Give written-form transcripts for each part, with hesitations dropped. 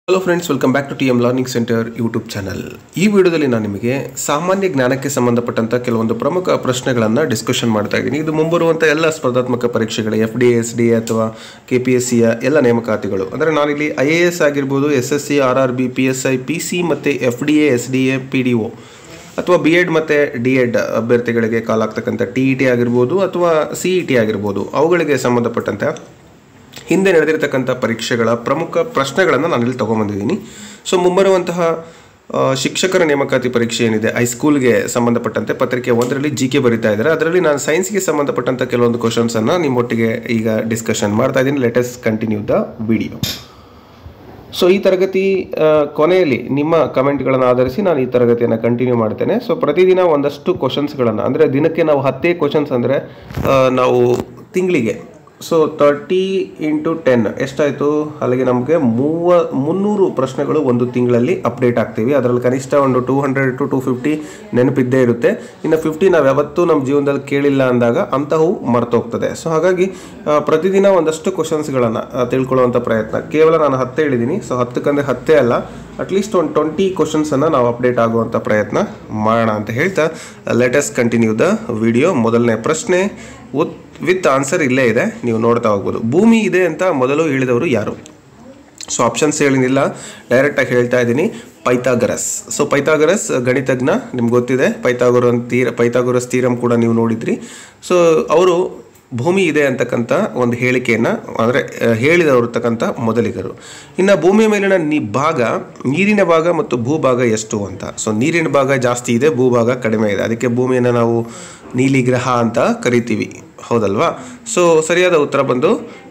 Hello friends, welcome back to TM learning centre YouTube channel. ಈ ವಿಡಿಯೋದಲ್ಲಿ ನಾನು ನಿಮಗೆ ಸಾಮಾನ್ಯ ಜ್ಞಾನಕ್ಕೆ ಸಂಬಂಧಪಟ್ಟಂಥ ಕೆಲವೊಂದು ಪ್ರಮುಖ ಪ್ರಶ್ನೆಗಳನ್ನು ಡಿಸ್ಕಷನ್ ಮಾಡ್ತಾ ಇದ್ದೀನಿ. ಇದು ಮುಂಬರುವಂಥ ಎಲ್ಲ ಸ್ಪರ್ಧಾತ್ಮಕ ಪರೀಕ್ಷೆಗಳ FDA, SDA ಅಥವಾ KPSCಯ ಎಲ್ಲ ನೇಮಕಾತಿಗಳು, ಅಂದರೆ ನಾನಿಲ್ಲಿ IAS ಆಗಿರ್ಬೋದು, SSC, RRB, PSI, PC ಮತ್ತು FDA, SDA, PDO ಅಥವಾ B.Ed ಮತ್ತು D.Ed ಅಭ್ಯರ್ಥಿಗಳಿಗೆ ಕಾಲಾಗ್ತಕ್ಕಂಥ TET ಆಗಿರ್ಬೋದು ಅಥವಾ CET ಆಗಿರ್ಬೋದು, ಅವುಗಳಿಗೆ ಸಂಬಂಧಪಟ್ಟಂಥ ಹಿಂದೆ ನಡೆದಿರತಕ್ಕಂಥ ಪರೀಕ್ಷೆಗಳ ಪ್ರಮುಖ ಪ್ರಶ್ನೆಗಳನ್ನು ನಾನಿಲ್ಲಿ ತೊಗೊಂಬಂದಿದ್ದೀನಿ. ಸೊ ಮುಂಬರುವಂತಹ ಶಿಕ್ಷಕರ ನೇಮಕಾತಿ ಪರೀಕ್ಷೆ ಏನಿದೆ, ಹೈಸ್ಕೂಲ್ಗೆ ಸಂಬಂಧಪಟ್ಟಂತೆ ಪತ್ರಿಕೆ 1ರಲ್ಲಿ GK ಬರೀತಾ ಇದ್ದಾರೆ. ಅದರಲ್ಲಿ ನಾನು ಸೈನ್ಸ್ಗೆ ಸಂಬಂಧಪಟ್ಟಂಥ ಕೆಲವೊಂದು ಕ್ವಶನ್ಸನ್ನು ನಿಮ್ಮೊಟ್ಟಿಗೆ ಈಗ ಡಿಸ್ಕಷನ್ ಮಾಡ್ತಾ ಇದ್ದೀನಿ. Let us continue the video. So ಈ ತರಗತಿ ಕೊನೆಯಲ್ಲಿ ನಿಮ್ಮ ಕಮೆಂಟ್ಗಳನ್ನು ಆಧರಿಸಿ ನಾನು ಈ ತರಗತಿಯನ್ನು ಕಂಟಿನ್ಯೂ ಮಾಡ್ತೇನೆ. ಸೊ ಪ್ರತಿದಿನ ಒಂದಷ್ಟು ಕ್ವಶನ್ಸ್ಗಳನ್ನು, ಅಂದರೆ ದಿನಕ್ಕೆ ನಾವು 10 ಕ್ವಶನ್ಸ್, ಅಂದರೆ ನಾವು ತಿಂಗಳಿಗೆ ಸೊ 30 × 10 ಎಷ್ಟಾಯಿತು, ಅಲ್ಲಿಗೆ ನಮಗೆ 300 ಪ್ರಶ್ನೆಗಳು ಒಂದು ತಿಂಗಳಲ್ಲಿ ಅಪ್ಡೇಟ್ ಆಗ್ತೀವಿ. ಅದರಲ್ಲಿ ಕನಿಷ್ಠ ಒಂದು 200 to 250 ನೆನಪಿದ್ದೇ ಇರುತ್ತೆ. ಇನ್ನು 50 ನಾವು ಯಾವತ್ತೂ ನಮ್ಮ ಜೀವನದಲ್ಲಿ ಕೇಳಿಲ್ಲ ಅಂದಾಗ ಅಂತಹವು ಮರ್ತೋಗ್ತದೆ. ಸೊ ಹಾಗಾಗಿ ಪ್ರತಿದಿನ ಒಂದಷ್ಟು ಕ್ವಶನ್ಸ್ಗಳನ್ನು ತಿಳ್ಕೊಳ್ಳುವಂಥ ಪ್ರಯತ್ನ. ಕೇವಲ ನಾನು 10 ಹೇಳಿದ್ದೀನಿ. ಸೊ 10 10 ಅಲ್ಲ, ಅಟ್ಲೀಸ್ಟ್ ಒಂದು 20 ಕ್ವಶನ್ಸನ್ನು ನಾವು ಅಪ್ಡೇಟ್ ಆಗುವಂಥ ಪ್ರಯತ್ನ ಮಾಡೋಣ ಅಂತ ಹೇಳ್ತಾ let us continue the video. ಮೊದಲನೇ ಪ್ರಶ್ನೆ ವಿತ್ ಆನ್ಸರ್ ಇಲ್ಲೇ ಇದೆ, ನೀವು ನೋಡ್ತಾ ಹೋಗ್ಬೋದು. ಭೂಮಿ ಇದೆ ಅಂತ ಮೊದಲು ಹೇಳಿದವರು ಯಾರು? ಸೊ ಆಪ್ಷನ್ಸ್ ಹೇಳಿನಿಲ್ಲ, ಡೈರೆಕ್ಟಾಗಿ ಹೇಳ್ತಾ ಇದ್ದೀನಿ. ಪೈಥಾಗರಸ್. ಸೊ ಪೈಥಾಗರಸ್ ಗಣಿತಜ್ಞ, ನಿಮ್ಗೆ ಗೊತ್ತಿದೆ. ಪೈಥಾಗರಸ್ ಥಿಯರಮ್ ಕೂಡ ನೀವು ನೋಡಿದ್ರಿ. ಸೊ ಅವರು ಭೂಮಿ ಇದೆ ಅಂತಕ್ಕಂಥ ಒಂದು ಹೇಳಿಕೆಯನ್ನು, ಅಂದರೆ ಹೇಳಿದವರ್ತಕ್ಕಂಥ ಮೊದಲಿಗರು. ಇನ್ನು ಭೂಮಿಯ ಮೇಲಿನ ಭಾಗ, ನೀರಿನ ಭಾಗ ಮತ್ತು ಭೂಭಾಗ ಎಷ್ಟು ಅಂತ. ಸೊ ನೀರಿನ ಭಾಗ ಜಾಸ್ತಿ ಇದೆ, ಭೂಭಾಗ ಕಡಿಮೆ ಇದೆ. ಅದಕ್ಕೆ ಭೂಮಿಯನ್ನು ನಾವು ನೀಲಿ ಗ್ರಹ ಅಂತ ಕರಿತೀವಿ, ಹೌದಲ್ವಾ? ಸೊ ಸರಿಯಾದ ಉತ್ತರ ಬಂದು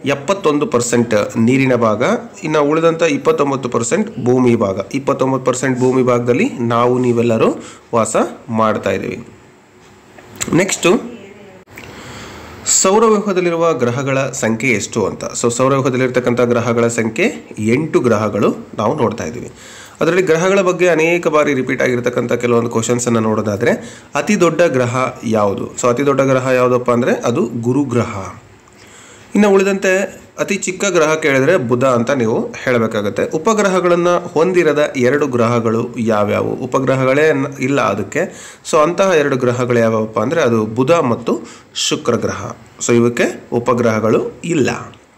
71% ನೀರಿನ ಭಾಗ, ಇನ್ನು ಉಳಿದಂಥ 29% ಭೂಮಿ ಭಾಗ. 29% ಭೂಮಿ ಭಾಗದಲ್ಲಿ ನೀವೆಲ್ಲರೂ ವಾಸ ಮಾಡ್ತಾ ಇದ್ದೀವಿ. ನೆಕ್ಸ್ಟು, ಸೌರವ್ಯೂಹದಲ್ಲಿರುವ ಗ್ರಹಗಳ ಸಂಖ್ಯೆ ಎಷ್ಟು ಅಂತ. ಸೊ ಸೌರವ್ಯೂಹದಲ್ಲಿರ್ತಕ್ಕಂಥ ಗ್ರಹಗಳ ಸಂಖ್ಯೆ 8 ಗ್ರಹಗಳು ನಾವು ನೋಡ್ತಾ ಇದ್ದೀವಿ. ಅದರಲ್ಲಿ ಗ್ರಹಗಳ ಬಗ್ಗೆ ಅನೇಕ ಬಾರಿ ರಿಪೀಟ್ ಆಗಿರ್ತಕ್ಕಂಥ ಕೆಲವೊಂದು ಕ್ವಶನ್ಸನ್ನು ನೋಡೋದಾದರೆ, ಅತಿ ದೊಡ್ಡ ಗ್ರಹ ಯಾವುದು? ಸೊ ಅತಿ ದೊಡ್ಡ ಗ್ರಹ ಯಾವುದಪ್ಪ ಅಂದರೆ ಅದು ಗುರುಗ್ರಹ. ಇನ್ನು ಉಳಿದಂತೆ ಅತಿ ಚಿಕ್ಕ ಗ್ರಹ ಕೇಳಿದರೆ ಬುಧ ಅಂತ ನೀವು ಹೇಳಬೇಕಾಗತ್ತೆ. ಉಪಗ್ರಹಗಳನ್ನು ಹೊಂದಿರದ 2 ಗ್ರಹಗಳು ಯಾವ್ಯಾವು? ಉಪಗ್ರಹಗಳೇ ಇಲ್ಲ ಅದಕ್ಕೆ. ಸೊ ಅಂತಹ 2 ಗ್ರಹಗಳು ಯಾವ್ಯಾವಪ್ಪ ಅಂದರೆ ಅದು ಬುಧ ಮತ್ತು ಶುಕ್ರ ಗ್ರಹ. ಸೊ ಇವಕ್ಕೆ ಉಪಗ್ರಹಗಳು ಇಲ್ಲ.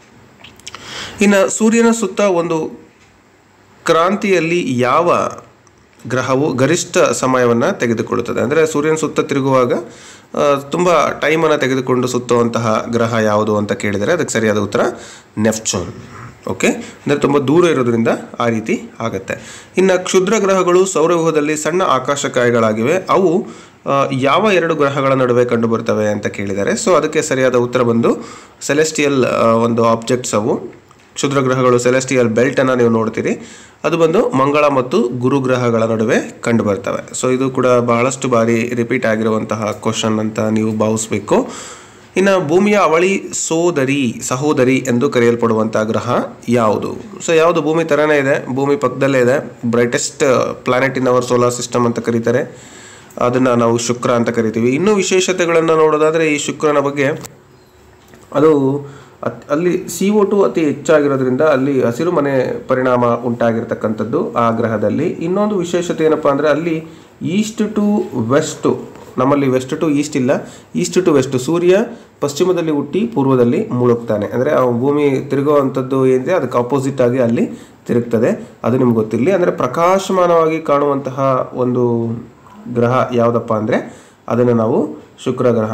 ಇನ್ನು ಸೂರ್ಯನ ಸುತ್ತ ಒಂದು ಕ್ರಾಂತಿಯಲ್ಲಿ ಯಾವ ಗ್ರಹವು ಗರಿಷ್ಠ ಸಮಯವನ್ನು ತೆಗೆದುಕೊಳ್ಳುತ್ತದೆ? ಅಂದರೆ ಸೂರ್ಯನ ಸುತ್ತ ತಿರುಗುವಾಗ ತುಂಬ ಟೈಮನ್ನು ತೆಗೆದುಕೊಂಡು ಸುತ್ತುವಂತಹ ಗ್ರಹ ಯಾವುದು ಅಂತ ಕೇಳಿದರೆ ಅದಕ್ಕೆ ಸರಿಯಾದ ಉತ್ತರ ನೆಪ್ಚೂನ್. ಓಕೆ, ಅಂದರೆ ತುಂಬ ದೂರ ಇರೋದ್ರಿಂದ ಆ ರೀತಿ ಆಗುತ್ತೆ. ಇನ್ನು ಕ್ಷುದ್ರ ಗ್ರಹಗಳು ಸೌರವ್ಯೂಹದಲ್ಲಿ ಸಣ್ಣ ಆಕಾಶಕಾಯಗಳಾಗಿವೆ. ಅವು ಯಾವ 2 ಗ್ರಹಗಳ ನಡುವೆ ಕಂಡು ಬರ್ತವೆ ಅಂತ ಕೇಳಿದ್ದಾರೆ. ಸೊ ಅದಕ್ಕೆ ಸರಿಯಾದ ಉತ್ತರ ಬಂದು ಸೆಲೆಸ್ಟಿಯಲ್ ಒಂದು ಆಬ್ಜೆಕ್ಟ್ಸ್. ಅವು ಕ್ಷುದ್ರ ಗ್ರಹಗಳು ಸೆಲೆಸ್ಟಿಯಲ್ ಬೆಲ್ಟನ್ನು ನೀವು ನೋಡ್ತೀರಿ, ಅದು ಬಂದು ಮಂಗಳ ಮತ್ತು ಗುರು ಗ್ರಹಗಳ ನಡುವೆ ಕಂಡು ಬರ್ತವೆ. ಸೊ ಇದು ಕೂಡ ಬಹಳಷ್ಟು ಬಾರಿ ರಿಪೀಟ್ ಆಗಿರುವಂತಹ ಕ್ವಶನ್ ಅಂತ ನೀವು ಭಾವಿಸ್ಬೇಕು. ಇನ್ನು ಭೂಮಿಯ ಅವಳಿ ಸಹೋದರಿ ಎಂದು ಕರೆಯಲ್ಪಡುವಂಥ ಗ್ರಹ ಯಾವುದು? ಸೊ ಯಾವುದು ಭೂಮಿ ಥರನೇ ಇದೆ, ಭೂಮಿ ಪಕ್ಕದಲ್ಲೇ ಇದೆ, brightest planet in our solar system ಅಂತ ಕರೀತಾರೆ. ಅದನ್ನು ನಾವು ಶುಕ್ರ ಅಂತ ಕರಿತೀವಿ. ಇನ್ನೂ ವಿಶೇಷತೆಗಳನ್ನು ನೋಡೋದಾದರೆ ಈ ಶುಕ್ರನ ಬಗ್ಗೆ, ಅದು ಅಲ್ಲಿ CO2 ಅತಿ ಹೆಚ್ಚಾಗಿರೋದ್ರಿಂದ ಅಲ್ಲಿ ಹಸಿರು ಮನೆ ಪರಿಣಾಮ ಉಂಟಾಗಿರ್ತಕ್ಕಂಥದ್ದು ಆ ಗ್ರಹದಲ್ಲಿ. ಇನ್ನೊಂದು ವಿಶೇಷತೆ ಏನಪ್ಪ ಅಂದರೆ ಅಲ್ಲಿ ಈಸ್ಟ್ ಟು ವೆಸ್ಟು, ನಮ್ಮಲ್ಲಿ ವೆಸ್ಟ್ ಟು ಈಸ್ಟ್ ಇಲ್ಲ, ಈಸ್ಟ್ ಟು ವೆಸ್ಟ್. ಸೂರ್ಯ ಪಶ್ಚಿಮದಲ್ಲಿ ಹುಟ್ಟಿ ಪೂರ್ವದಲ್ಲಿ ಮುಳುಗ್ತಾನೆ, ಅಂದರೆ ಆ ಭೂಮಿ ತಿರುಗುವಂಥದ್ದು ಏನಿದೆ ಅದಕ್ಕೆ ಆಪೋಸಿಟ್ ಆಗಿ ಅಲ್ಲಿ ತಿರುಗ್ತದೆ. ಅದು ನಿಮ್ಗೆ ಗೊತ್ತಿರಲಿ. ಅಂದರೆ ಪ್ರಕಾಶಮಾನವಾಗಿ ಕಾಣುವಂತಹ ಒಂದು ಗ್ರಹ ಯಾವುದಪ್ಪ ಅಂದರೆ ಅದನ್ನು ನಾವು ಶುಕ್ರ ಗ್ರಹ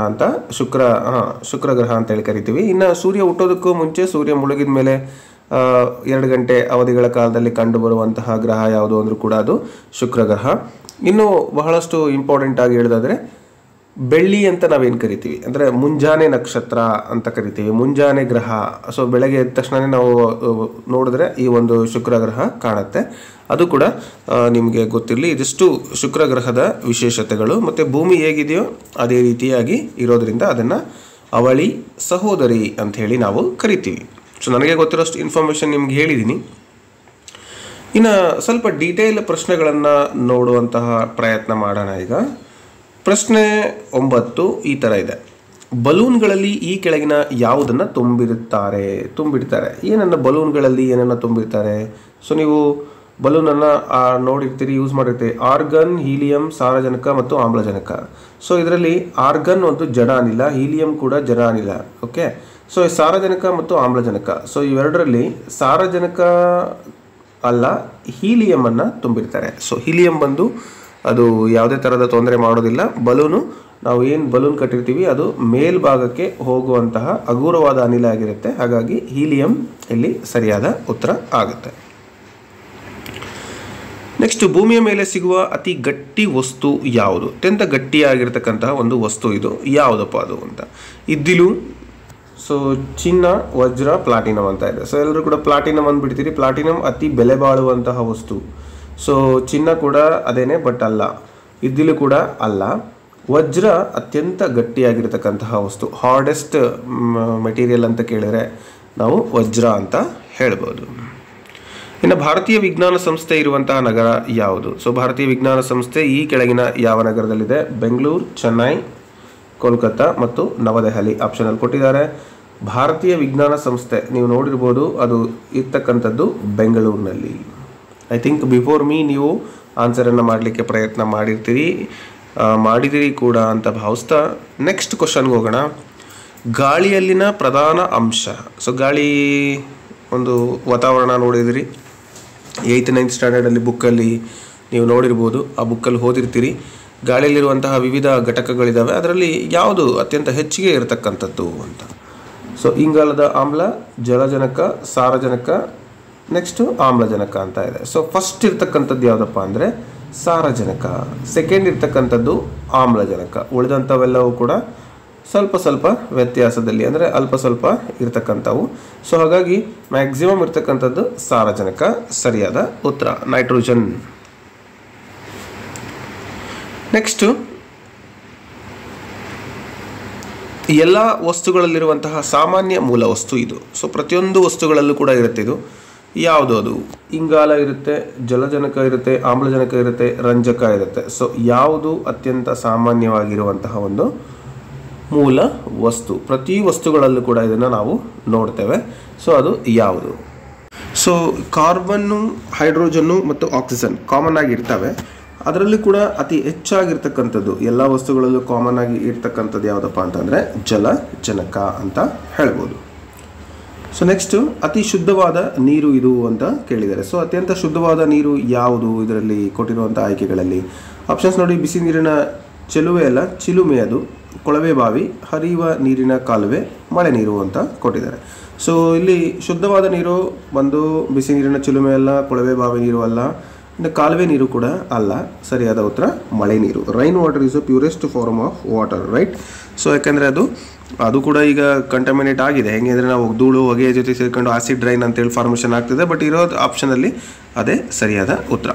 ಅಂತ ಹೇಳಿ ಕರಿತೀವಿ. ಇನ್ನು ಸೂರ್ಯ ಹುಟ್ಟೋದಕ್ಕೂ ಮುಂಚೆ, ಸೂರ್ಯ ಮುಳುಗಿದ ಮೇಲೆ 2 ಗಂಟೆ ಅವಧಿಗಳ ಕಾಲದಲ್ಲಿ ಕಂಡು ಬರುವಂತಹ ಗ್ರಹ ಯಾವುದು ಅಂದರೂ ಕೂಡ ಅದು ಶುಕ್ರ ಗ್ರಹ. ಇನ್ನು ಬಹಳಷ್ಟು ಇಂಪಾರ್ಟೆಂಟ್ ಆಗಿ ಹೇಳೋದಾದರೆ ಬೆಳ್ಳಿ ಅಂತ ನಾವೇನು ಕರಿತೀವಿ, ಅಂದರೆ ಮುಂಜಾನೆ ನಕ್ಷತ್ರ ಅಂತ ಕರಿತೀವಿ, ಮುಂಜಾನೆ ಗ್ರಹ. ಸೊ ಬೆಳಗ್ಗೆ ಎದ್ದ ತಕ್ಷಣ ನಾವು ನೋಡಿದ್ರೆ ಈ ಒಂದು ಶುಕ್ರ ಗ್ರಹ ಕಾಣುತ್ತೆ. ಅದು ಕೂಡ ನಿಮಗೆ ಗೊತ್ತಿರಲಿ. ಇದಿಷ್ಟು ಶುಕ್ರ ಗ್ರಹದ ವಿಶೇಷತೆಗಳು. ಮತ್ತು ಭೂಮಿ ಹೇಗಿದೆಯೋ ಅದೇ ರೀತಿಯಾಗಿ ಇರೋದರಿಂದ ಅದನ್ನು ಅವಳಿ ಸಹೋದರಿ ಅಂಥೇಳಿ ನಾವು ಕರಿತೀವಿ. ಸೊ ನನಗೆ ಗೊತ್ತಿರೋಷ್ಟು ಇನ್ಫಾರ್ಮೇಷನ್ ನಿಮ್ಗೆ ಹೇಳಿದ್ದೀನಿ. ಇನ್ನು ಸ್ವಲ್ಪ ಡೀಟೇಲ್ ಪ್ರಶ್ನೆಗಳನ್ನು ನೋಡುವಂತಹ ಪ್ರಯತ್ನ ಮಾಡೋಣ. ಈಗ ಪ್ರಶ್ನೆ 9 ಈ ಥರ ಇದೆ. ಬಲೂನ್ಗಳಲ್ಲಿ ಈ ಕೆಳಗಿನ ಯಾವುದನ್ನು ತುಂಬಿಡ್ತಾರೆ? ಏನನ್ನು ಬಲೂನ್ಗಳಲ್ಲಿ ಏನನ್ನು ತುಂಬಿರ್ತಾರೆ? ಸೊ ನೀವು ಬಲೂನನ್ನು ನೋಡಿರ್ತೀರಿ, ಯೂಸ್ ಮಾಡಿರ್ತೀರಿ. ಆರ್ಗನ್, ಹೀಲಿಯಂ, ಸಾರಜನಕ ಮತ್ತು ಆಮ್ಲಜನಕ. ಸೊ ಇದರಲ್ಲಿ ಆರ್ಗನ್ ಒಂದು ಜಡ ಅನಿಲ, ಹೀಲಿಯಂ ಕೂಡ ಜಡ ಅನಿಲ. ಓಕೆ, ಸೊ ಸಾರಜನಕ ಮತ್ತು ಆಮ್ಲಜನಕ, ಸೊ ಇವೆರಡರಲ್ಲಿ ಸಾರಜನಕ ಅಲ್ಲ ಹೀಲಿಯಮನ್ನು ತುಂಬಿರ್ತಾರೆ. ಸೊ ಹೀಲಿಯಂ ಬಂದು ಅದು ಯಾವುದೇ ಥರದ ತೊಂದರೆ ಮಾಡೋದಿಲ್ಲ. ಬಲೂನು, ನಾವು ಏನು ಬಲೂನ್ ಕಟ್ಟಿರ್ತೀವಿ ಅದು ಮೇಲ್ಭಾಗಕ್ಕೆ ಹೋಗುವಂತಹ ಹಗುರವಾದ ಅನಿಲ ಆಗಿರುತ್ತೆ. ಹಾಗಾಗಿ ಹೀಲಿಯಂ ಇಲ್ಲಿ ಸರಿಯಾದ ಉತ್ತರ ಆಗುತ್ತೆ. ನೆಕ್ಸ್ಟ್, ಭೂಮಿಯ ಮೇಲೆ ಸಿಗುವ ಅತಿ ಗಟ್ಟಿ ವಸ್ತು ಯಾವುದು? ಅತ್ಯಂತ ಗಟ್ಟಿಯಾಗಿರ್ತಕ್ಕಂತಹ ಒಂದು ವಸ್ತು ಇದು ಯಾವುದಪ್ಪ ಅದು ಅಂತ. ಇದ್ದಿಲು, ಸೊ ಚಿನ್ನ, ವಜ್ರ, ಪ್ಲಾಟಿನಮ್ ಅಂತ ಇದೆ. ಸೊ ಎಲ್ಲರೂ ಕೂಡ ಪ್ಲಾಟಿನಮ್ ಅಂದ್ಬಿಡ್ತೀರಿ. ಪ್ಲಾಟಿನಮ್ ಅತಿ ಬೆಲೆ ಬಾಳುವಂತಹ ವಸ್ತು. ಸೊ ಚಿನ್ನ ಕೂಡ ಅದೇನೆ, ಬಟ್ ಅಲ್ಲ. ಇದ್ದಿಲು ಕೂಡ ಅಲ್ಲ. ವಜ್ರ ಅತ್ಯಂತ ಗಟ್ಟಿಯಾಗಿರ್ತಕ್ಕಂತಹ ವಸ್ತು, ಹಾರ್ಡೆಸ್ಟ್ ಮೆಟೀರಿಯಲ್ ಅಂತ ಕೇಳಿದರೆ ನಾವು ವಜ್ರ ಅಂತ ಹೇಳ್ಬೋದು. ಇನ್ನು ಭಾರತೀಯ ವಿಜ್ಞಾನ ಸಂಸ್ಥೆ ಇರುವಂತಹ ನಗರ ಯಾವುದು? ಸೊ ಭಾರತೀಯ ವಿಜ್ಞಾನ ಸಂಸ್ಥೆ ಈ ಕೆಳಗಿನ ಯಾವ ನಗರದಲ್ಲಿದೆ? ಬೆಂಗಳೂರು, ಚೆನ್ನೈ, ಕೋಲ್ಕತ್ತಾ ಮತ್ತು ನವದೆಹಲಿ ಆಪ್ಷನಲ್ಲಿ ಕೊಟ್ಟಿದ್ದಾರೆ. ಭಾರತೀಯ ವಿಜ್ಞಾನ ಸಂಸ್ಥೆ ನೀವು ನೋಡಿರ್ಬೋದು, ಅದು ಇರ್ತಕ್ಕಂಥದ್ದು ಬೆಂಗಳೂರಿನಲ್ಲಿ. ಐ ಥಿಂಕ್ ಬಿಫೋರ್ ಮೀ ನೀವು ಆನ್ಸರನ್ನು ಮಾಡಲಿಕ್ಕೆ ಪ್ರಯತ್ನ ಮಾಡಿದಿರಿ ಕೂಡ ಅಂತ ಭಾವಿಸ್ತಾ ನೆಕ್ಸ್ಟ್ ಕ್ವಶನ್ಗೆ ಹೋಗೋಣ. ಗಾಳಿಯಲ್ಲಿನ ಪ್ರಧಾನ ಅಂಶ. ಸೊ ಗಾಳಿ ಒಂದು ವಾತಾವರಣ ನೋಡಿದಿರಿ, 8th 9th ಸ್ಟ್ಯಾಂಡರ್ಡಲ್ಲಿ ಬುಕ್ಕಲ್ಲಿ ನೀವು ನೋಡಿರ್ಬೋದು, ಆ ಬುಕ್ಕಲ್ಲಿ ಓದಿರ್ತೀರಿ. ಗಾಳಿಯಲ್ಲಿರುವಂತಹ ವಿವಿಧ ಘಟಕಗಳಿದ್ದಾವೆ, ಅದರಲ್ಲಿ ಯಾವುದು ಅತ್ಯಂತ ಹೆಚ್ಚಿಗೆ ಇರತಕ್ಕಂಥದ್ದು ಅಂತ. ಸೊ ಇಂಗಾಲದ ಆಮ್ಲ, ಜಲಜನಕ, ಸಾರಜನಕ, ನೆಕ್ಸ್ಟು ಆಮ್ಲಜನಕ ಅಂತ ಇದೆ. ಸೊ ಫಸ್ಟ್ ಇರ್ತಕ್ಕಂಥದ್ದು ಯಾವುದಪ್ಪ ಅಂದರೆ ಸಾರಜನಕ, ಸೆಕೆಂಡ್ ಇರ್ತಕ್ಕಂಥದ್ದು ಆಮ್ಲಜನಕ, ಉಳಿದಂಥವೆಲ್ಲವೂ ಕೂಡ ಸ್ವಲ್ಪ ಸ್ವಲ್ಪ ವ್ಯತ್ಯಾಸದಲ್ಲಿ ಅಂದರೆ ಅಲ್ಪ ಸ್ವಲ್ಪ ಇರ್ತಕ್ಕಂಥವು. ಸೊ ಹಾಗಾಗಿ ಮ್ಯಾಕ್ಸಿಮಮ್ ಇರ್ತಕ್ಕಂಥದ್ದು ಸಾರಜನಕ ಸರಿಯಾದ ಉತ್ತರ. ನೈಟ್ರೋಜನ್. ನೆಕ್ಸ್ಟು, ಎಲ್ಲ ವಸ್ತುಗಳಲ್ಲಿರುವಂತಹ ಸಾಮಾನ್ಯ ಮೂಲ ವಸ್ತು ಇದು. ಸೊ ಪ್ರತಿಯೊಂದು ವಸ್ತುಗಳಲ್ಲೂ ಕೂಡ ಇರುತ್ತೆ ಇದು. ಯಾವುದು ಅದು? ಇಂಗಾಲ ಇರುತ್ತೆ, ಜಲಜನಕ ಇರುತ್ತೆ, ಆಮ್ಲಜನಕ ಇರುತ್ತೆ, ರಂಜಕ ಇರುತ್ತೆ. ಸೊ ಯಾವುದು ಅತ್ಯಂತ ಸಾಮಾನ್ಯವಾಗಿರುವಂತಹ ಒಂದು ಮೂಲ ವಸ್ತು? ಪ್ರತಿ ವಸ್ತುಗಳಲ್ಲೂ ಕೂಡ ಇದನ್ನು ನಾವು ನೋಡ್ತೇವೆ. ಸೊ ಅದು ಯಾವುದು? ಸೊ ಕಾರ್ಬನ್ನು, ಹೈಡ್ರೋಜನ್ನು ಮತ್ತು ಆಕ್ಸಿಜನ್ ಕಾಮನ್ ಆಗಿ ಇರ್ತವೆ. ಅದರಲ್ಲಿ ಕೂಡ ಅತಿ ಹೆಚ್ಚಾಗಿರ್ತಕ್ಕಂಥದ್ದು ಎಲ್ಲ ವಸ್ತುಗಳಲ್ಲೂ ಕಾಮನ್ ಆಗಿ ಇರ್ತಕ್ಕಂಥದ್ದು ಯಾವುದಪ್ಪ ಅಂತಂದರೆ ಜಲಜನಕ ಅಂತ ಹೇಳ್ಬೋದು. ಸೊ ನೆಕ್ಸ್ಟು, ಅತಿ ಶುದ್ಧವಾದ ನೀರು ಇದು ಅಂತ ಕೇಳಿದ್ದಾರೆ. ಸೊ ಅತ್ಯಂತ ಶುದ್ಧವಾದ ನೀರು ಯಾವುದು ಇದರಲ್ಲಿ ಕೊಟ್ಟಿರುವಂಥ ಆಯ್ಕೆಗಳಲ್ಲಿ? ಆಪ್ಷನ್ಸ್ ನೋಡಿ. ಬಿಸಿ ನೀರಿನ ಚೆಲುವೆ ಅಲ್ಲ, ಚಿಲುಮೆ ಅದು, ಕೊಳವೆ ಬಾವಿ, ಹರಿಯುವ ನೀರಿನ ಕಾಲುವೆ, ಮಳೆ ನೀರು ಅಂತ ಕೊಟ್ಟಿದ್ದಾರೆ. ಸೊ ಇಲ್ಲಿ ಶುದ್ಧವಾದ ನೀರು ಬಂದು ಬಿಸಿ ನೀರಿನ ಚಿಲುಮೆ ಅಲ್ಲ, ಕೊಳವೆ ಬಾವಿ ನೀರು ಅಲ್ಲ, ಇನ್ನು ಕಾಲುವೆ ನೀರು ಕೂಡ ಅಲ್ಲ. ಸರಿಯಾದ ಉತ್ತರ ಮಳೆ ನೀರು. Rain water is a purest form of water, right? So ಯಾಕೆಂದರೆ ಅದು ಕೂಡ ಈಗ ಕಂಟಮಿನೇಟ್ ಆಗಿದೆ. ಹೆಂಗೆ ಅಂದರೆ ನಾವು ಧೂಳು ಹೊಗೆಯ ಜೊತೆ ಸೇರಿಕೊಂಡು ಆಸಿಡ್ ರೈನ್ ಅಂತೇಳಿ ಫಾರ್ಮೇಷನ್ ಆಗ್ತದೆ. ಬಟ್ ಇರೋದು ಆಪ್ಷನಲ್ಲಿ ಅದೇ ಸರಿಯಾದ ಉತ್ತರ.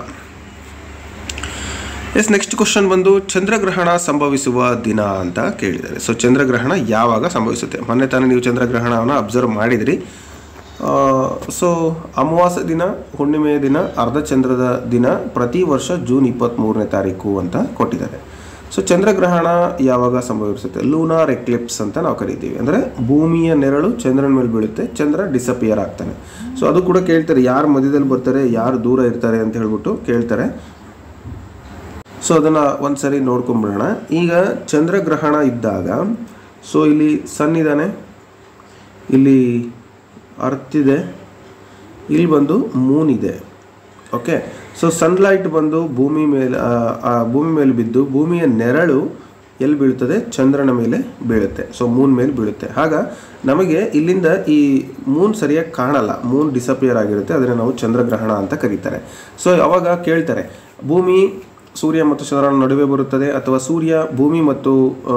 ಎಸ್, ನೆಕ್ಸ್ಟ್ ಕ್ವಶನ್ ಬಂದು ಚಂದ್ರಗ್ರಹಣ ಸಂಭವಿಸುವ ದಿನ ಅಂತ ಕೇಳಿದ್ದಾರೆ. ಸೊ ಚಂದ್ರಗ್ರಹಣ ಯಾವಾಗ ಸಂಭವಿಸುತ್ತೆ? ಮೊನ್ನೆ ತಾನೇ ನೀವು ಚಂದ್ರಗ್ರಹಣವನ್ನು ಅಬ್ಸರ್ವ್ ಮಾಡಿದಿರಿ. ಸೊ ಅಮಾವಾಸ್ಯ ದಿನ, ಹುಣ್ಣಿಮೆಯ ದಿನ, ಅರ್ಧಚಂದ್ರದ ದಿನ, ಪ್ರತಿ ವರ್ಷ ಜೂನ್ 23ನೇ ತಾರೀಕು ಅಂತ ಕೊಟ್ಟಿದ್ದಾರೆ. ಸೊ ಚಂದ್ರಗ್ರಹಣ ಯಾವಾಗ ಸಂಭವಿಸುತ್ತೆ? ಲೂನಾರ್ ಎಕ್ಲಿಪ್ಸ್ ಅಂತ ನಾವು ಕರಿತೀವಿ. ಅಂದರೆ ಭೂಮಿಯ ನೆರಳು ಚಂದ್ರನ ಮೇಲೆ ಬೀಳುತ್ತೆ, ಚಂದ್ರ ಡಿಸಪಿಯರ್ ಆಗ್ತಾನೆ. ಸೊ ಅದು ಕೂಡ ಕೇಳ್ತಾರೆ, ಯಾರು ಮಧ್ಯದಲ್ಲಿ ಬರ್ತಾರೆ, ಯಾರು ದೂರ ಇರ್ತಾರೆ ಅಂತ ಹೇಳ್ಬಿಟ್ಟು ಕೇಳ್ತಾರೆ. ಸೊ ಅದನ್ನು ಒಂದು ಸರಿ ನೋಡ್ಕೊಂಬಿಡೋಣ. ಈಗ ಚಂದ್ರಗ್ರಹಣ ಇದ್ದಾಗ, ಸೊ ಇಲ್ಲಿ ಸನ್ ಇದ್ದಾನೆ, ಇಲ್ಲಿ ಅರ್ತ್ ಇದೆ, ಇಲ್ಲಿ ಬಂದು ಮೂನ್ ಇದೆ. ಓಕೆ, ಸೊ ಸನ್ಲೈಟ್ ಬಂದು ಭೂಮಿ ಮೇಲೆ ಬಿದ್ದು ಭೂಮಿಯ ನೆರಳು ಎಲ್ಲಿ ಬೀಳ್ತದೆ? ಚಂದ್ರನ ಮೇಲೆ ಬೀಳುತ್ತೆ. ಸೊ ಮೂನ್ ಮೇಲೆ ಬೀಳುತ್ತೆ. ಆಗ ನಮಗೆ ಇಲ್ಲಿಂದ ಈ ಮೂನ್ ಸರಿಯಾಗಿ ಕಾಣಲ್ಲ, ಮೂನ್ ಡಿಸಪಿಯರ್ ಆಗಿರುತ್ತೆ. ಅದನ್ನು ನಾವು ಚಂದ್ರಗ್ರಹಣ ಅಂತ ಕರೀತಾರೆ. ಸೊ ಅವಾಗ ಕೇಳ್ತಾರೆ, ಭೂಮಿ ಸೂರ್ಯ ಮತ್ತು ಚಂದ್ರನ ನಡುವೆ ಬರುತ್ತದೆ ಅಥವಾ ಸೂರ್ಯ ಭೂಮಿ ಮತ್ತು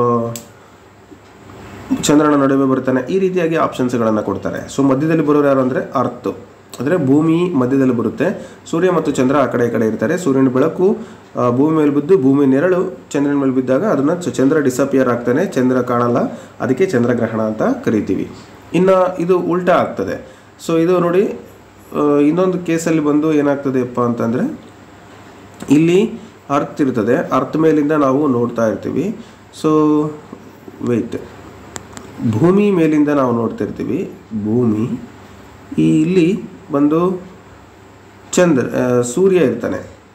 ಚಂದ್ರನ ನಡುವೆ ಬರುತ್ತಾನೆ? ಈ ರೀತಿಯಾಗಿ ಆಪ್ಷನ್ಸ್ಗಳನ್ನು ಕೊಡ್ತಾರೆ. ಸೊ ಮಧ್ಯದಲ್ಲಿ ಬರೋರು ಯಾರು ಅಂದರೆ ಅರ್ತ್, ಅಂದರೆ ಭೂಮಿ ಮಧ್ಯದಲ್ಲಿ ಬರುತ್ತೆ, ಸೂರ್ಯ ಮತ್ತು ಚಂದ್ರ ಆ ಕಡೆ ಈ ಕಡೆ ಇರ್ತಾರೆ. ಸೂರ್ಯನ ಬೆಳಕು ಭೂಮಿ ಮೇಲೆ ಬಿದ್ದು ಭೂಮಿ ನೆರಳು ಚಂದ್ರನ ಮೇಲೆ ಬಿದ್ದಾಗ ಅದನ್ನು ಚಂದ್ರ ಡಿಸಪಿಯರ್ ಆಗ್ತಾನೆ, ಚಂದ್ರ ಕಾಣಲ್ಲ. ಅದಕ್ಕೆ ಚಂದ್ರಗ್ರಹಣ ಅಂತ ಕರಿತೀವಿ. ಇನ್ನು ಇದು ಉಲ್ಟಾ ಆಗ್ತದೆ. ಸೊ ಇದು ನೋಡಿ, ಇನ್ನೊಂದು ಕೇಸಲ್ಲಿ ಬಂದು ಏನಾಗ್ತದೆಪ್ಪ ಅಂತಂದರೆ, ಇಲ್ಲಿ ಅರ್ತ್ ಇರ್ತದೆ, ಅರ್ತ್ ಮೇಲಿಂದ ನಾವು ನೋಡ್ತಾ ಇರ್ತೀವಿ. ಸೊ ಭೂಮಿ ಮೇಲಿಂದ ನಾವು ನೋಡ್ತಾ ಇರ್ತೀವಿ. ಭೂಮಿ ಇಲ್ಲಿ ಬಂದು ಸೂರ್ಯ ಇರ್ತಾನೆ.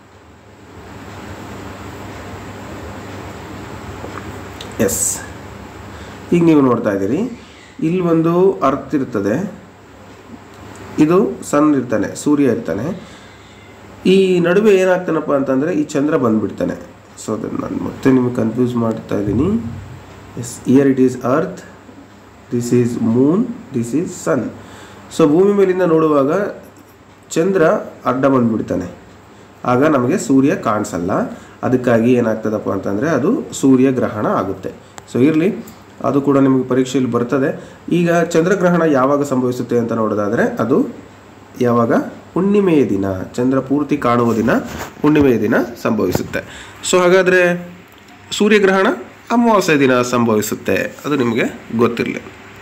ಎಸ್, ಈಗ ನೀವು ನೋಡ್ತಾ ಇದ್ದೀರಿ, ಇಲ್ಲಿ ಒಂದು ಅರ್ತ್ ಇರ್ತದೆ, ಇದು ಸನ್ ಇರ್ತಾನೆ, ಸೂರ್ಯ ಇರ್ತಾನೆ. ಈ ನಡುವೆ ಏನಾಗ್ತಾನಪ್ಪ ಅಂತಂದರೆ ಈ ಚಂದ್ರ ಬಂದುಬಿಡ್ತಾನೆ. ಸೊ ಅದನ್ನು ನಾನು ಮತ್ತೆ ನಿಮಗೆ ಕನ್ಫ್ಯೂಸ್ ಮಾಡ್ತಾ ಇದ್ದೀನಿ. Yes, here it is earth, this is moon, this is sun. So ಭೂಮಿ ಮೇಲಿಂದ ನೋಡುವಾಗ ಚಂದ್ರ ಅಡ್ಡ ಬಂದುಬಿಡ್ತಾನೆ, ಆಗ ನಮಗೆ ಸೂರ್ಯ ಕಾಣಿಸಲ್ಲ. ಅದಕ್ಕಾಗಿ ಏನಾಗ್ತದಪ್ಪ ಅಂತಂದರೆ ಅದು ಸೂರ್ಯಗ್ರಹಣ ಆಗುತ್ತೆ. ಸೊ ಇರಲಿ, ಅದು ಕೂಡ ನಿಮಗೆ ಪರೀಕ್ಷೆಯಲ್ಲಿ ಬರ್ತದೆ. ಈಗ ಚಂದ್ರಗ್ರಹಣ ಯಾವಾಗ ಸಂಭವಿಸುತ್ತೆ ಅಂತ ನೋಡೋದಾದರೆ ಅದು ಯಾವಾಗ? ಹುಣ್ಣಿಮೆಯ ದಿನ, ಚಂದ್ರ ಪೂರ್ತಿ ಕಾಣುವ ದಿನ, ಹುಣ್ಣಿಮೆಯ ದಿನ ಸಂಭವಿಸುತ್ತೆ. ಸೊ ಹಾಗಾದರೆ ಸೂರ್ಯಗ್ರಹಣ ಅಮಾವಾಸ್ಯೆ ದಿನ ಸಂಭವಿಸುತ್ತೆ, ಅದು ನಿಮಗೆ ಗೊತ್ತಿರಲಿ.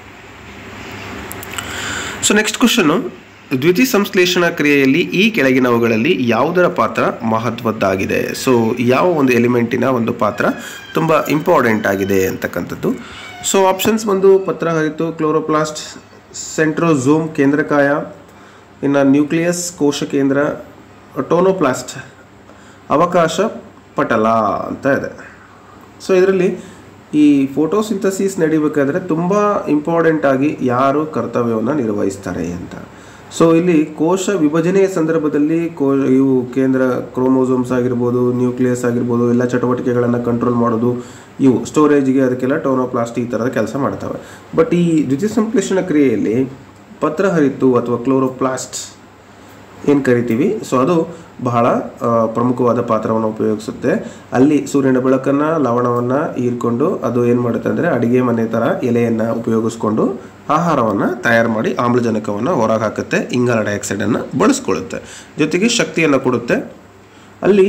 ಸೊ ನೆಕ್ಸ್ಟ್ ಕ್ವಶನ್ನು, ದ್ಯುತಿ ಸಂಶ್ಲೇಷಣಾ ಕ್ರಿಯೆಯಲ್ಲಿ ಈ ಕೆಳಗಿನವುಗಳಲ್ಲಿ ಯಾವುದರ ಪಾತ್ರ ಮಹತ್ವದ್ದಾಗಿದೆ? ಸೊ ಯಾವ ಒಂದು ಎಲಿಮೆಂಟಿನ ಒಂದು ಪಾತ್ರ ತುಂಬ ಇಂಪಾರ್ಟೆಂಟ್ ಆಗಿದೆ ಅಂತಕ್ಕಂಥದ್ದು. ಸೊ ಆಪ್ಷನ್ಸ್ ಬಂದು ಪತ್ರಹರಿತು, ಕ್ಲೋರೋಪ್ಲಾಸ್ಟ್, ಸೆಂಟ್ರೋಝೋಮ್ ಕೇಂದ್ರಕಾಯ, ಇನ್ನು ನ್ಯೂಕ್ಲಿಯಸ್ ಕೋಶ ಕೇಂದ್ರ, ಟೋನೋಪ್ಲಾಸ್ಟ್ ಅವಕಾಶ ಪಟಲ ಅಂತ ಇದೆ. ಸೊ ಇದರಲ್ಲಿ ಈ ಫೋಟೋಸಿಂಥಸಿಸ್ ನಡಿಬೇಕಾದ್ರೆ ತುಂಬ ಇಂಪಾರ್ಟೆಂಟ್ ಆಗಿ ಯಾರು ಕರ್ತವ್ಯವನ್ನು ನಿರ್ವಹಿಸ್ತಾರೆ ಅಂತ. ಸೊ ಇಲ್ಲಿ ಕೋಶ ವಿಭಜನೆಯ ಸಂದರ್ಭದಲ್ಲಿ ಇವು ಕೇಂದ್ರ ಕ್ರೋಮೋಸೋಮ್ಸ್ ಆಗಿರ್ಬೋದು, ನ್ಯೂಕ್ಲಿಯಸ್ ಆಗಿರ್ಬೋದು, ಎಲ್ಲ ಚಟುವಟಿಕೆಗಳನ್ನು ಕಂಟ್ರೋಲ್ ಮಾಡೋದು, ಇವು ಸ್ಟೋರೇಜ್ಗೆ ಅದಕ್ಕೆಲ್ಲ ಟೋನೋಪ್ಲಾಸ್ಟ್ ಈ ಥರದ ಕೆಲಸ ಮಾಡ್ತವೆ. ಬಟ್ ಈ ದ್ಯುತಿ ಸಂಶ್ಲೇಷಣ ಕ್ರಿಯೆಯಲ್ಲಿ ಪತ್ರಹರಿತು ಅಥವಾ ಕ್ಲೋರೋಪ್ಲಾಸ್ಟ್ ಏನು ಕರಿತೀವಿ, ಸೊ ಅದು ಬಹಳ ಪ್ರಮುಖವಾದ ಪಾತ್ರವನ್ನು ಉಪಯೋಗಿಸುತ್ತೆ. ಅಲ್ಲಿ ಸೂರ್ಯನ ಬೆಳಕನ್ನು, ಲವಣವನ್ನು ಹೀರ್ಕೊಂಡು ಅದು ಏನು ಮಾಡುತ್ತೆ ಅಂದರೆ ಅಡುಗೆ ಮನೆ ಥರ ಎಲೆಯನ್ನು ಉಪಯೋಗಿಸ್ಕೊಂಡು ಆಹಾರವನ್ನು ತಯಾರು ಮಾಡಿ ಆಮ್ಲಜನಕವನ್ನು ಹೊರಗೆ ಹಾಕುತ್ತೆ, ಇಂಗಾಲ ಡೈಆಕ್ಸೈಡನ್ನು ಬಳಸ್ಕೊಳ್ಳುತ್ತೆ, ಜೊತೆಗೆ ಶಕ್ತಿಯನ್ನು ಕೊಡುತ್ತೆ. ಅಲ್ಲಿ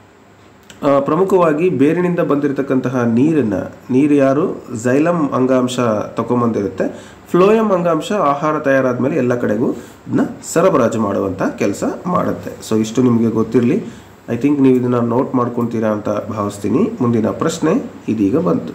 ಪ್ರಮುಖವಾಗಿ ಬೇರಿನಿಂದ ಬಂದಿರತಕ್ಕಂತಹ ನೀರು ಯಾರು ಝೈಲಮ್ ಅಂಗಾಂಶ ತಗೊಂಬಂದಿರುತ್ತೆ, ಫ್ಲೋಯಮ್ ಅಂಗಾಂಶ ಆಹಾರ ತಯಾರಾದ ಮೇಲೆ ಎಲ್ಲ ಕಡೆಗೂ ಇದನ್ನ ಸರಬರಾಜು ಮಾಡುವಂಥ ಕೆಲಸ ಮಾಡುತ್ತೆ. ಸೊ ಇಷ್ಟು ನಿಮಗೆ ಗೊತ್ತಿರಲಿ. ಐ ಥಿಂಕ್ ನೀವು ಇದನ್ನು ನೋಟ್ ಮಾಡ್ಕೊತೀರಾ ಅಂತ ಭಾವಿಸ್ತೀನಿ. ಮುಂದಿನ ಪ್ರಶ್ನೆ ಇದೀಗ ಬಂತು.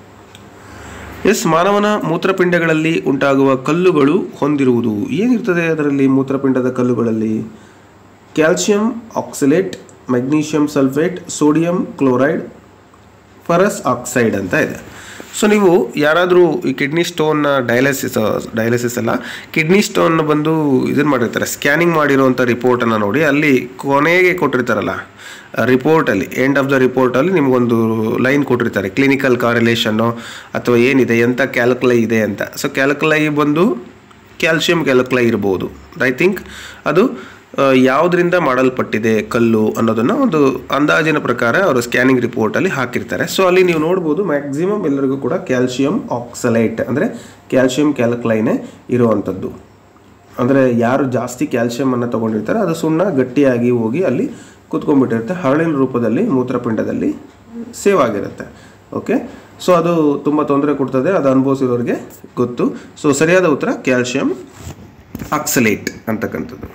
ಎಸ್, ಮಾನವನ ಮೂತ್ರಪಿಂಡಗಳಲ್ಲಿ ಉಂಟಾಗುವ ಕಲ್ಲುಗಳು ಹೊಂದಿರುವುದು ಏನಿರ್ತದೆ? ಅದರಲ್ಲಿ ಮೂತ್ರಪಿಂಡದ ಕಲ್ಲುಗಳಲ್ಲಿ calcium oxalate, magnesium sulphate, sodium chloride, ferrous oxide ಅಂತ ಇದೆ. ಸೊ ನೀವು ಯಾರಾದರೂ ಈ ಕಿಡ್ನಿ ಸ್ಟೋನ್ನ ಡಯಾಲಿಸಿಸ್ ಅಲ್ಲ, ಕಿಡ್ನಿ ಸ್ಟೋನ್ನ ಬಂದು ಇದನ್ನು ಮಾಡಿರ್ತಾರೆ, ಸ್ಕ್ಯಾನಿಂಗ್ ಮಾಡಿರೋವಂಥ ರಿಪೋರ್ಟನ್ನು ನೋಡಿ, ಅಲ್ಲಿ ಕೊನೆಗೆ ಕೊಟ್ಟಿರ್ತಾರಲ್ಲ ರಿಪೋರ್ಟಲ್ಲಿ, ಎಂಡ್ ಆಫ್ ದ ರಿಪೋರ್ಟಲ್ಲಿ ನಿಮಗೊಂದು ಲೈನ್ ಕೊಟ್ಟಿರ್ತಾರೆ, ಕ್ಲಿನಿಕಲ್ ಕಾರಿಲೇಷನ್ನು ಅಥವಾ ಏನಿದೆ, ಎಂಥ ಕ್ಯಾಲ್ಕುಲೈ ಇದೆ ಅಂತ. ಸೊ ಕ್ಯಾಲ್ಕುಲೈ ಬಂದು ಕ್ಯಾಲ್ಸಿಯಂ ಕ್ಯಾಲ್ಕುಲೈ ಇರ್ಬೋದು. ಐ ಥಿಂಕ್ ಅದು ಯಾವುದರಿಂದ ಮಾಡಲ್ಪಟ್ಟಿದೆ ಕಲ್ಲು ಅನ್ನೋದನ್ನು ಒಂದು ಅಂದಾಜಿನ ಪ್ರಕಾರ ಅವರು ಸ್ಕ್ಯಾನಿಂಗ್ ರಿಪೋರ್ಟಲ್ಲಿ ಹಾಕಿರ್ತಾರೆ. ಸೊ ಅಲ್ಲಿ ನೀವು ನೋಡ್ಬೋದು ಮ್ಯಾಕ್ಸಿಮಮ್ ಎಲ್ಲರಿಗೂ ಕೂಡ ಕ್ಯಾಲ್ಸಿಯಂ ಆಕ್ಸಲೈಟ್ ಅಂದರೆ ಕ್ಯಾಲ್ಸಿಯಂ ಕ್ಯಾಲ್ಕುಲೈನೇ ಇರುವಂಥದ್ದು. ಅಂದರೆ ಯಾರು ಜಾಸ್ತಿ ಕ್ಯಾಲ್ಸಿಯಮನ್ನು ತೊಗೊಂಡಿರ್ತಾರೆ ಅದು ಸುಣ್ಣ ಗಟ್ಟಿಯಾಗಿ ಹೋಗಿ ಅಲ್ಲಿ ಕೂತ್ಕೊಂಡ್ಬಿಟ್ಟಿರುತ್ತೆ, ಹರಳಿನ ರೂಪದಲ್ಲಿ ಮೂತ್ರಪಿಂಡದಲ್ಲಿ ಸೇವ್ ಆಗಿರುತ್ತೆ. ಓಕೆ, ಸೊ ಅದು ತುಂಬ ತೊಂದರೆ ಕೊಡ್ತದೆ, ಅದು ಅನುಭವಿಸಿದವ್ರಿಗೆ ಗೊತ್ತು. ಸೊ ಸರಿಯಾದ ಉತ್ತರ ಕ್ಯಾಲ್ಸಿಯಂ ಆಕ್ಸಲೇಟ್ ಅಂತಕ್ಕಂಥದ್ದು.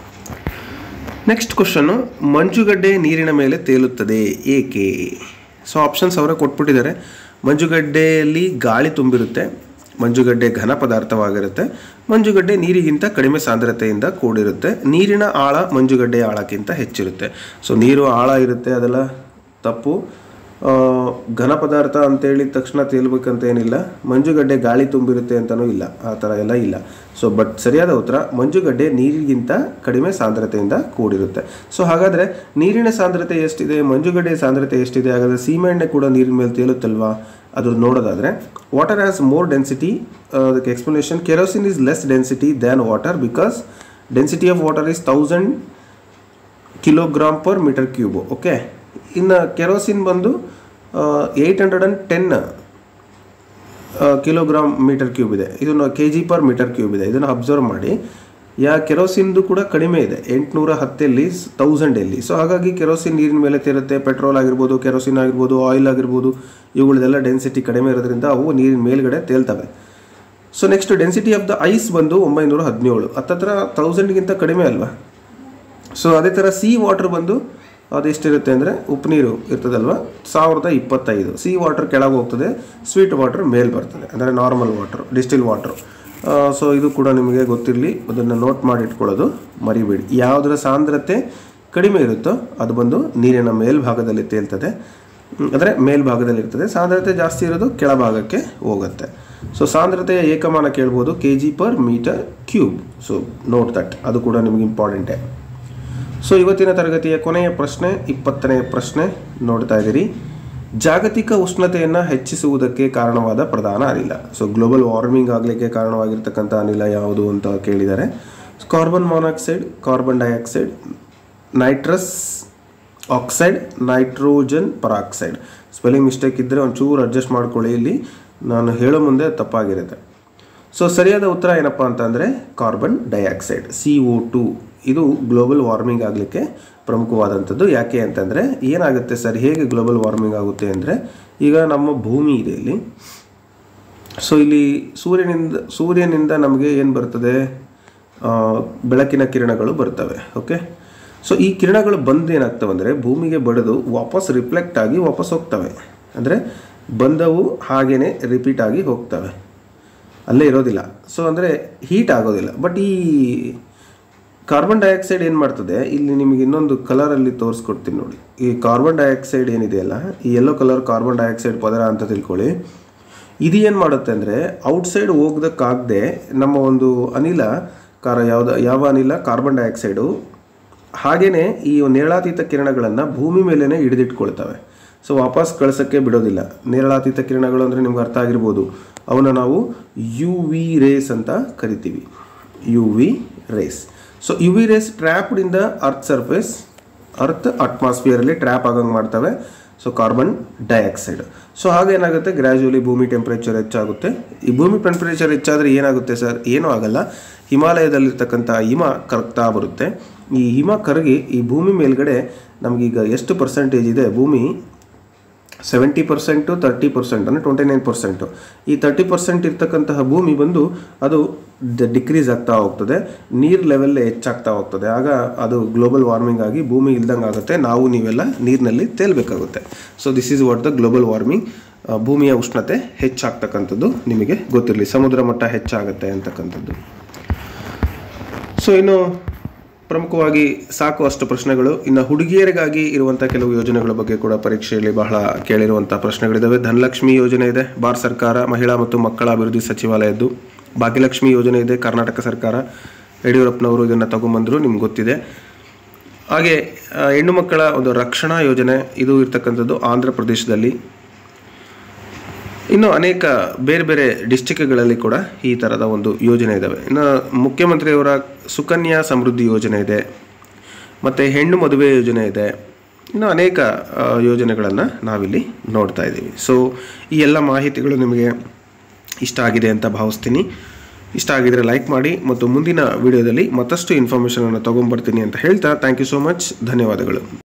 ನೆಕ್ಸ್ಟ್ ಕ್ವಶನ್ನು, ಮಂಜುಗಡ್ಡೆ ನೀರಿನ ಮೇಲೆ ತೇಲುತ್ತದೆ ಏಕೆ? ಸೊ ಆಪ್ಷನ್ಸ್ ಅವರೇ ಕೊಟ್ಬಿಟ್ಟಿದ್ದಾರೆ. ಮಂಜುಗಡ್ಡೆಯಲ್ಲಿ ಗಾಳಿ ತುಂಬಿರುತ್ತೆ, ಮಂಜುಗಡ್ಡೆ ಘನ ಪದಾರ್ಥವಾಗಿರುತ್ತೆ, ಮಂಜುಗಡ್ಡೆ ನೀರಿಗಿಂತ ಕಡಿಮೆ ಸಾಂದ್ರತೆಯಿಂದ ಕೂಡಿರುತ್ತೆ, ನೀರಿನ ಆಳ ಮಂಜುಗಡ್ಡೆಯ ಆಳಕ್ಕಿಂತ ಹೆಚ್ಚಿರುತ್ತೆ. ಸೊ ನೀರು ಆಳ ಇರುತ್ತೆ, ಅದೆಲ್ಲ ತಪ್ಪು. ಘನ ಪದಾರ್ಥ ಅಂತೇಳಿದ ತಕ್ಷಣ ತೇಲ್ಬೇಕಂತ ಏನಿಲ್ಲ, ಮಂಜುಗಡ್ಡೆ ಗಾಳಿ ತುಂಬಿರುತ್ತೆ ಅಂತಲೂ ಇಲ್ಲ, ಆ ಥರ ಎಲ್ಲ ಇಲ್ಲ. ಸೊ ಬಟ್ ಸರಿಯಾದ ಉತ್ತರ ಮಂಜುಗಡ್ಡೆ ನೀರಿಗಿಂತ ಕಡಿಮೆ ಸಾಂದ್ರತೆಯಿಂದ ಕೂಡಿರುತ್ತೆ. ಸೊ ಹಾಗಾದರೆ ನೀರಿನ ಸಾಂದ್ರತೆ ಎಷ್ಟಿದೆ, ಮಂಜುಗಡ್ಡೆಯ ಸಾಂದ್ರತೆ ಎಷ್ಟಿದೆ? ಹಾಗಾದರೆ ಸೀಮೆಎಣ್ಣೆ ಕೂಡ ನೀರಿನ ಮೇಲೆ ತೇಲುತ್ತಲ್ವಾ? ಅದು ನೋಡೋದಾದರೆ ವಾಟರ್ ಹ್ಯಾಸ್ ಮೋರ್ ಡೆನ್ಸಿಟಿ. ಅದಕ್ಕೆ explanation, kerosene is less density than water because density of water is 1000 kg/m³. Okay, ಇನ್ನು ಕೆರೋಸಿನ್ ಬಂದು 810 kg/m³ ಇದೆ, ಇದನ್ನು kg/m³ ಇದೆ. ಇದನ್ನು ಅಬ್ಸರ್ವ್ ಮಾಡಿ, ಕೆರೋಸಿನ್ದು ಕೂಡ ಕಡಿಮೆ ಇದೆ, 810 1000. ಸೊ ಹಾಗಾಗಿ ಕೆರೋಸಿನ್ ನೀರಿನ ಮೇಲೆ ತೇರುತ್ತೆ. ಪೆಟ್ರೋಲ್ ಆಗಿರ್ಬೋದು, ಕೆರೋಸಿನ್ ಆಗಿರ್ಬೋದು, ಆಯಿಲ್ ಆಗಿರ್ಬೋದು, ಇವುಗಳದೆಲ್ಲ ಡೆನ್ಸಿಟಿ ಕಡಿಮೆ ಇರೋದ್ರಿಂದ ಅವು ನೀರಿನ ಮೇಲ್ಗಡೆ ತೇಲ್ತವೆ. So next density of the ice ಬಂದು 917, ಹತ್ತತ್ರ 1000ಗಿಂತ ಕಡಿಮೆ ಅಲ್ವಾ? ಸೊ ಅದೇ ಥರ ಸಿ ವಾಟರ್ ಬಂದು ಅದೆಷ್ಟಿರುತ್ತೆ ಅಂದರೆ, ಉಪ್ಪು ನೀರು ಇರ್ತದಲ್ವ, 1025. ಸಿ ವಾಟರ್ ಕೆಳಗೆ ಹೋಗ್ತದೆ, ಸ್ವೀಟ್ ವಾಟರ್ ಮೇಲೆ ಬರ್ತದೆ, ಅಂದರೆ normal water, distil water. So ಇದು ಕೂಡ ನಿಮಗೆ ಗೊತ್ತಿರಲಿ, ಅದನ್ನು ನೋಟ್ ಮಾಡಿ ಇಟ್ಕೊಳ್ಳೋದು ಮರಿಬೇಡಿ. ಯಾವುದರ ಸಾಂದ್ರತೆ ಕಡಿಮೆ ಇರುತ್ತೋ ಅದು ಬಂದು ನೀರಿನ ಮೇಲ್ಭಾಗದಲ್ಲಿ ತೇಲ್ತದೆ, ಅಂದರೆ ಮೇಲ್ಭಾಗದಲ್ಲಿರ್ತದೆ. ಸಾಂದ್ರತೆ ಜಾಸ್ತಿ ಇರೋದು ಕೆಳಭಾಗಕ್ಕೆ ಹೋಗುತ್ತೆ. ಸೊ ಸಾಂದ್ರತೆಯ ಏಕಮಾನ ಕೇಳ್ಬೋದು, kg/m³. ಸೊ ನೋಟ್ ದಟ್, ಅದು ಕೂಡ ನಿಮಗೆ ಇಂಪಾರ್ಟೆಂಟೇ. ಸೊ ಇವತ್ತಿನ ತರಗತಿಯ ಕೊನೆಯ ಪ್ರಶ್ನೆ, 20ನೇ ಪ್ರಶ್ನೆ ನೋಡ್ತಾ ಇದ್ದೀರಿ. ಜಾಗತಿಕ ಉಷ್ಣತೆಯನ್ನು ಹೆಚ್ಚಿಸುವುದಕ್ಕೆ ಕಾರಣವಾದ ಪ್ರಧಾನ ಅನಿಲ. ಸೊ ಗ್ಲೋಬಲ್ ವಾರ್ಮಿಂಗ್ ಆಗಲಿಕ್ಕೆ ಕಾರಣವಾಗಿರ್ತಕ್ಕಂಥ ಅನಿಲ ಯಾವುದು ಅಂತ ಕೇಳಿದ್ದಾರೆ. Carbon monoxide, carbon dioxide, nitrous oxide, nitrogen peroxide. Spelling mistake ಇದ್ದರೆ ಒಂಚೂರು ಅಡ್ಜಸ್ಟ್ ಮಾಡ್ಕೊಳ್ಳಿ, ಇಲ್ಲಿ ನಾನು ಹೇಳೋ ಮುಂದೆ ತಪ್ಪಾಗಿರುತ್ತೆ. ಸೊ ಸರಿಯಾದ ಉತ್ತರ ಏನಪ್ಪ ಅಂತಂದರೆ ಕಾರ್ಬನ್ ಡೈಆಕ್ಸೈಡ್, CO2. ಇದು ಗ್ಲೋಬಲ್ ವಾರ್ಮಿಂಗ್ ಆಗಲಿಕ್ಕೆ ಪ್ರಮುಖವಾದಂಥದ್ದು. ಯಾಕೆ ಅಂತಂದರೆ ಏನಾಗುತ್ತೆ ಸರ್, ಹೇಗೆ ಗ್ಲೋಬಲ್ ವಾರ್ಮಿಂಗ್ ಆಗುತ್ತೆ ಅಂದರೆ, ಈಗ ನಮ್ಮ ಭೂಮಿ ಇದೆ ಇಲ್ಲಿ. ಸೊ ಇಲ್ಲಿ ಸೂರ್ಯನಿಂದ ನಮಗೆ ಏನು ಬರ್ತದೆ, ಬೆಳಕಿನ ಕಿರಣಗಳು ಬರ್ತವೆ. ಓಕೆ, ಸೊ ಈ ಕಿರಣಗಳು ಬಂದು ಏನಾಗ್ತವೆ ಅಂದರೆ ಭೂಮಿಗೆ ಬಡಿದು ವಾಪಸ್ ರಿಫ್ಲೆಕ್ಟ್ ಆಗಿ ವಾಪಸ್ ಹೋಗ್ತವೆ. ಅಂದರೆ ಬಂದವು ಹಾಗೇ ರಿಪೀಟ್ ಆಗಿ ಹೋಗ್ತವೆ, ಅಲ್ಲೇ ಇರೋದಿಲ್ಲ. ಸೊ ಅಂದರೆ ಹೀಟ್ ಆಗೋದಿಲ್ಲ. ಬಟ್ ಈ ಕಾರ್ಬನ್ ಡೈಆಕ್ಸೈಡ್ ಏನು ಮಾಡ್ತದೆ, ಇಲ್ಲಿ ನಿಮಗೆ ಇನ್ನೊಂದು ಕಲರಲ್ಲಿ ತೋರಿಸ್ಕೊಡ್ತೀನಿ ನೋಡಿ. ಈ ಕಾರ್ಬನ್ ಡೈಆಕ್ಸೈಡ್ ಏನಿದೆಯಲ್ಲ, ಈ ಯೆಲ್ಲೋ ಕಲರ್ ಕಾರ್ಬನ್ ಡೈಆಕ್ಸೈಡ್ ಪದರ ಅಂತ ತಿಳ್ಕೊಳ್ಳಿ. ಇದು ಏನು ಮಾಡುತ್ತೆ ಅಂದರೆ ಔಟ್ಸೈಡ್ ಹೋಗೋದಕ್ಕಾಗದೆ ನಮ್ಮ ಒಂದು ಅನಿಲ ಯಾವ ಅನಿಲ, ಕಾರ್ಬನ್ ಡೈಆಕ್ಸೈಡು ಹಾಗೆಯೇ ಈ ನೇರಳಾತೀತ ಕಿರಣಗಳನ್ನು ಭೂಮಿ ಮೇಲೇ ಹಿಡಿದಿಟ್ಕೊಳ್ತವೆ. ಸೊ ವಾಪಸ್ ಕಳ್ಸೋಕ್ಕೆ ಬಿಡೋದಿಲ್ಲ. ನೇರಳಾತೀತ ಕಿರಣಗಳು ಅಂದರೆ ನಿಮ್ಗೆ ಅರ್ಥ ಆಗಿರ್ಬೋದು, ಅವನ್ನ ನಾವು UV ರೇಸ್ ಅಂತ ಕರಿತೀವಿ. UV rays. So UV rays trapped in the earth surface, earth ಅಟ್ಮಾಸ್ಫಿಯರಲ್ಲಿ ಟ್ರ್ಯಾಪ್ ಆಗಂಗೆ ಮಾಡ್ತವೆ. So carbon dioxide. ಸೊ ಹಾಗೇನಾಗುತ್ತೆ, ಗ್ರ್ಯಾಜುವಲಿ ಭೂಮಿ ಟೆಂಪ್ರೇಚರ್ ಹೆಚ್ಚಾಗುತ್ತೆ. ಈ ಭೂಮಿ ಟೆಂಪ್ರೇಚರ್ ಹೆಚ್ಚಾದರೆ ಏನಾಗುತ್ತೆ ಸರ್, ಏನೂ ಆಗಲ್ಲ. ಹಿಮಾಲಯದಲ್ಲಿರ್ತಕ್ಕಂಥ ಹಿಮ ಕರಗ್ತಾ ಬರುತ್ತೆ. ಈ ಹಿಮ ಕರಗಿ ಈ ಭೂಮಿ ಮೇಲ್ಗಡೆ ನಮಗೀಗ ಎಷ್ಟು ಪರ್ಸೆಂಟೇಜ್ ಇದೆ, ಭೂಮಿ 70%, 30% ಅಂದರೆ 29%. ಈ 30% ಇರ್ತಕ್ಕಂತಹ ಭೂಮಿ ಬಂದು ಅದು ಡಿಕ್ರೀಸ್ ಆಗ್ತಾ ಹೋಗ್ತದೆ, ನೀರು ಲೆವೆಲ್ ಹೆಚ್ಚಾಗ್ತಾ ಹೋಗ್ತದೆ. ಆಗ ಅದು ಗ್ಲೋಬಲ್ ವಾರ್ಮಿಂಗ್ ಆಗಿ ಭೂಮಿ ಇಲ್ದಂಗೆ ಆಗುತ್ತೆ, ನಾವು ನೀವೆಲ್ಲ ನೀರಿನಲ್ಲಿ ತೇಲ್ಬೇಕಾಗುತ್ತೆ. So this is what the global warming. ಭೂಮಿಯ ಉಷ್ಣತೆ ಹೆಚ್ಚಾಗ್ತಕ್ಕಂಥದ್ದು ನಿಮಗೆ ಗೊತ್ತಿರಲಿ, ಸಮುದ್ರ ಮಟ್ಟ ಹೆಚ್ಚಾಗುತ್ತೆ ಅಂತಕ್ಕಂಥದ್ದು. ಸೊ ಇನ್ನು ಪ್ರಮುಖವಾಗಿ ಸಾಕು ಅಷ್ಟು ಪ್ರಶ್ನೆಗಳು. ಇನ್ನು ಹುಡುಗಿಯರಿಗಾಗಿ ಇರುವಂಥ ಕೆಲವು ಯೋಜನೆಗಳ ಬಗ್ಗೆ ಕೂಡ ಪರೀಕ್ಷೆಯಲ್ಲಿ ಬಹಳ ಕೇಳಿರುವಂಥ ಪ್ರಶ್ನೆಗಳಿದ್ದಾವೆ. ಧನಲಕ್ಷ್ಮಿ ಯೋಜನೆ ಇದೆ, ಭಾರತ ಸರ್ಕಾರ ಮಹಿಳಾ ಮತ್ತು ಮಕ್ಕಳ ಅಭಿವೃದ್ಧಿ ಸಚಿವಾಲಯದ್ದು. ಭಾಗ್ಯಲಕ್ಷ್ಮಿ ಯೋಜನೆ ಇದೆ, ಕರ್ನಾಟಕ ಸರ್ಕಾರ, ಯಡಿಯೂರಪ್ಪನವರು ಇದನ್ನು ತಗೊಂಬಂದರು, ನಿಮ್ಗೆ ಗೊತ್ತಿದೆ. ಹಾಗೆ ಹೆಣ್ಣು ಮಕ್ಕಳ ಒಂದು ರಕ್ಷಣಾ ಯೋಜನೆ, ಇದು ಇರ್ತಕ್ಕಂಥದ್ದು ಆಂಧ್ರ ಪ್ರದೇಶದಲ್ಲಿ. ಇನ್ನು ಅನೇಕ ಬೇರೆ ಬೇರೆ ಡಿಸ್ಟಿಕ್ಗಳಲ್ಲಿ ಕೂಡ ಈ ಥರದ ಒಂದು ಯೋಜನೆ ಇದ್ದಾವೆ. ಇನ್ನು ಮುಖ್ಯಮಂತ್ರಿಯವರ ಸುಕನ್ಯಾ ಸಮೃದ್ಧಿ ಯೋಜನೆ ಇದೆ, ಮತ್ತು ಹೆಣ್ಣು ಮದುವೆ ಯೋಜನೆ ಇದೆ. ಇನ್ನು ಅನೇಕ ಯೋಜನೆಗಳನ್ನು ನಾವಿಲ್ಲಿ ನೋಡ್ತಾ ಇದ್ದೀವಿ. ಸೊ ಈ ಎಲ್ಲ ಮಾಹಿತಿಗಳು ನಿಮಗೆ ಇಷ್ಟ ಆಗಿದೆ ಅಂತ ಭಾವಿಸ್ತೀನಿ. ಇಷ್ಟ ಆಗಿದರೆ ಲೈಕ್ ಮಾಡಿ, ಮತ್ತು ಮುಂದಿನ ವಿಡಿಯೋದಲ್ಲಿ ಮತ್ತಷ್ಟು ಇನ್ಫಾರ್ಮೇಷನನ್ನು ತೊಗೊಂಬರ್ತೀನಿ ಅಂತ ಹೇಳ್ತಾ ಥ್ಯಾಂಕ್ ಯು ಸೋ ಮಚ್. ಧನ್ಯವಾದಗಳು.